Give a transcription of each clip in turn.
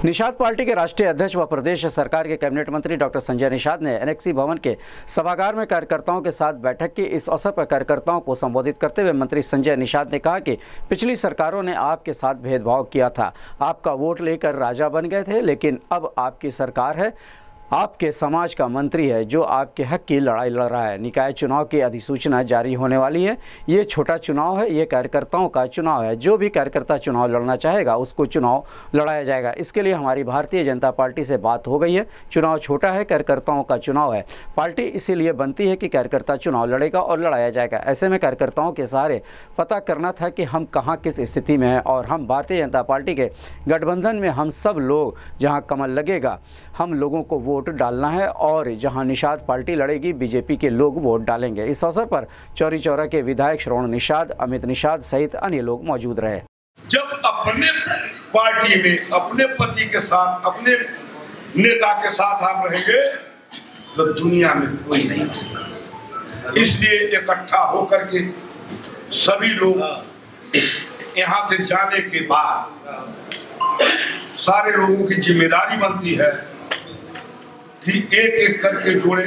Nishad party के राष्ट्रीय अध्यक्ष व प्रदेश सरकार के कैबिनेट मंत्री डॉक्टर संजय निषाद ने एनेक्सी भवन के सभागार में कार्यकर्ताओं के साथ बैठक की। इस अवसर पर कार्यकर्ताओं को संबोधित करते हुए मंत्री संजय निषाद ने कहा कि पिछली सरकारों ने आपके साथ भेदभाव किया था, आपका वोट लेकर राजा बन गए थे, लेकिन अब आपकी सरकार है, आपके समाज का मंत्री है जो आपके हक की लड़ाई लड़ रहा है। निकाय चुनाव की अधिसूचना जारी होने वाली है। ये छोटा चुनाव है, ये कार्यकर्ताओं का चुनाव है। जो भी कार्यकर्ता चुनाव लड़ना चाहेगा उसको चुनाव लड़ाया जाएगा। इसके लिए हमारी भारतीय जनता पार्टी से बात हो गई है। चुनाव छोटा है, कार्यकर्ताओं का चुनाव है। पार्टी इसीलिए बनती है कि कार्यकर्ता चुनाव लड़ेगा और लड़ाया जाएगा। ऐसे में कार्यकर्ताओं के सहारे पता करना था कि हम कहाँ किस स्थिति में हैं और हम भारतीय जनता पार्टी के गठबंधन में हम सब लोग जहाँ कमल लगेगा हम लोगों को वोट डालना है और जहां निषाद पार्टी लड़ेगी बीजेपी के लोग वोट डालेंगे। इस अवसर पर चौरी चौरा के विधायक श्रवण निषाद, अमित निषाद सहित अन्य लोग मौजूद रहे। जब अपने पार्टी में अपने पति के साथ, अपने नेता के साथ आप रहेंगे तो दुनिया में कोई नहीं हो सकता। इसलिए इकट्ठा होकर के सभी लोग यहाँ से जाने के बाद सारे लोगों की जिम्मेदारी बनती है कि एक एक करके जोड़े।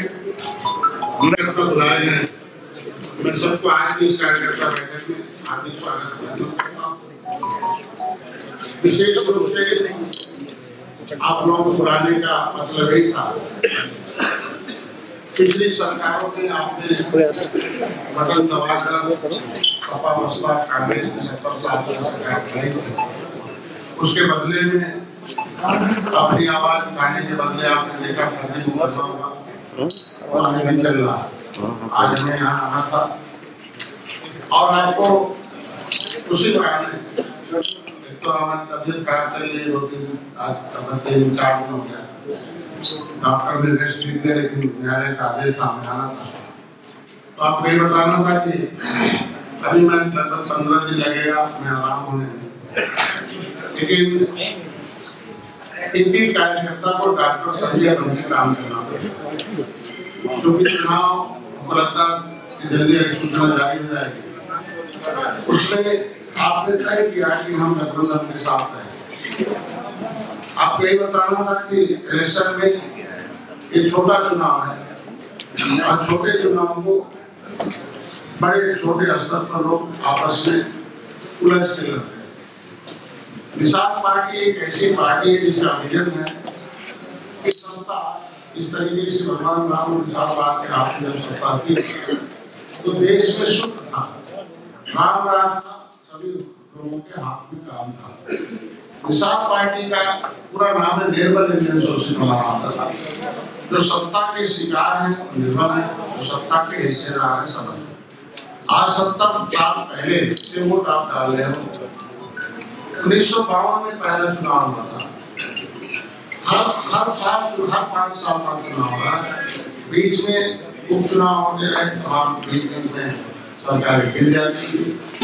मैं सबको आज की इस कार्यकर्ता बैठक में हार्दिक स्वागत करता हूँ। विशेष रूप से आप लोगों को बुलाने का मतलब यही था, पिछली सरकारों ने आपने बटन दबाकर सपा बसपा कांग्रेस की 70 साल की सरकार बनाई, उसके बदले में अपनी आवाज उठाने के बदले आपने देखा और आगे भी चल रहा। आज हमें यहाँ आना था और आपको उसी कारण तो हमारी तबीयत खराब चल रही होती, आज 3-4 दिन हो गया, डॉक्टर ने रेस्ट लिख दिया, लेकिन न्यायालय का आदेश था हमें आना था। तो आपको ये बताना था कि अभी मैं लगभग 15 दिन लगेगा मैं आराम होने में, लेकिन इनकी कार्यकर्ता को डॉक्टर संजय बन के काम करना पड़ेगा, क्योंकि चुनाव हमको लगता है जल्दी अधिसूचना जारी हो जाएगी। उसमें आपने तय किया कि हम गठबंधन के साथ हैं। आपको ये बताना था कि इलेक्शन में ये छोटा चुनाव है और छोटे चुनाव को बड़े छोटे स्तर पर लोग आपस में उलझ के लड़ते हैं। निषाद पार्टी एक ऐसी पार्टी है जिसका विजन है कि सत्ता इस तरीके से भगवान राम और निषाद के हाथ में सत्ता थी तो देश में सुख था, राम राज था, सभी लोगों के हाथ में काम था। निषाद पार्टी का पूरा नाम है निर्मल इंडियन सोशल पार्टी, जो सत्ता के शिकार है, निर्मल है, जो सत्ता के हिस्सेदार है समझ। आज 70 साल पहले से वोट आप डाल रहे हो। 1952 में पहला चुनाव हुआ था। हर साल हर 5 साल बाद चुनाव हो रहा है। बीच में उपचुनाव होते रहे, बीच में सरकार गिर जाती थी।